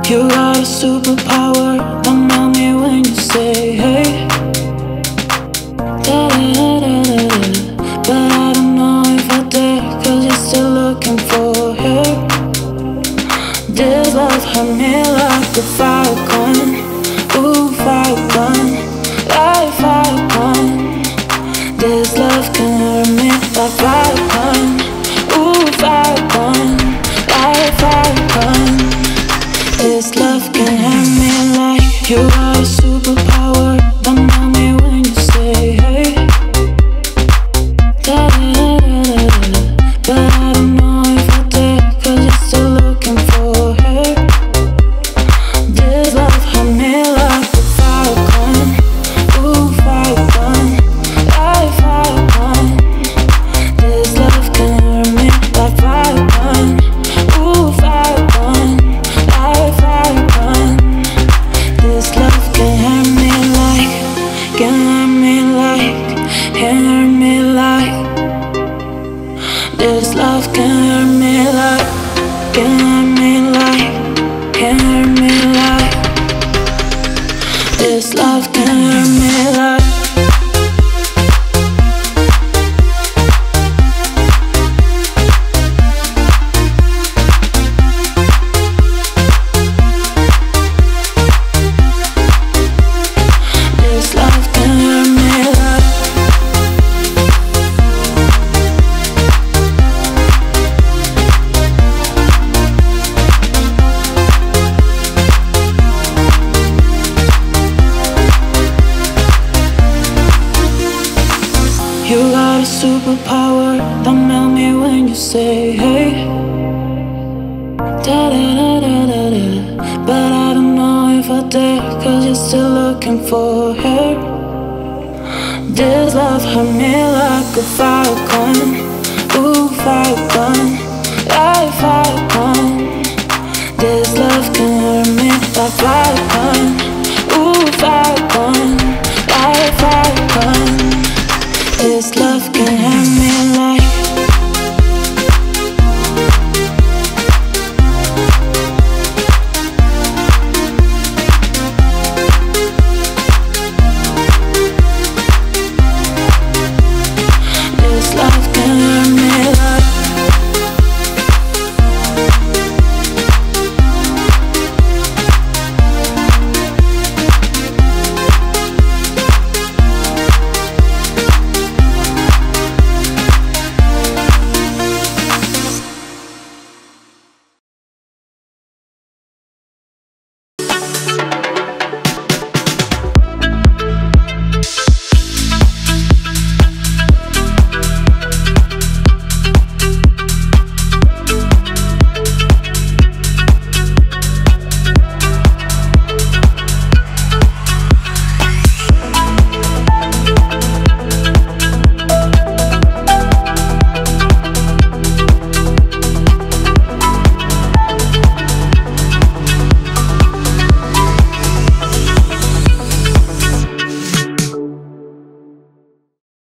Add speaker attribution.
Speaker 1: You got a superpower, don't know me when you say hey. But I don't know if I dare, cause you're still looking for her. This love hurt me like a fire gun. Ooh, fire gun, like fire gun. This love can hurt me like fire gun. Ooh, fire gun, like fire gun. This love can hurt me like you are a superpower. Don't know me when you say hey. But I don't know if I dare, cause you're still looking for her. This love hurt me like a fire gun. Ooh, fire gun, like fire gun. This love can hurt me like fire gun. Ooh, fire gun, like fire gun. This love can hurt me like, can hurt me like, can hurt me like. This love can hurt me like, can hurt me like, can hurt me like. This love can hurt me like. This love can hurt me like. You got a superpower, don't melt me when you say hey. But I don't know if I dare, cause you're still looking for her. This love hurt me like a fire gun. Ooh, fire gun, like fire gun. This love can hurt me like fire gun. Ooh, fire gun, like fire gun. This love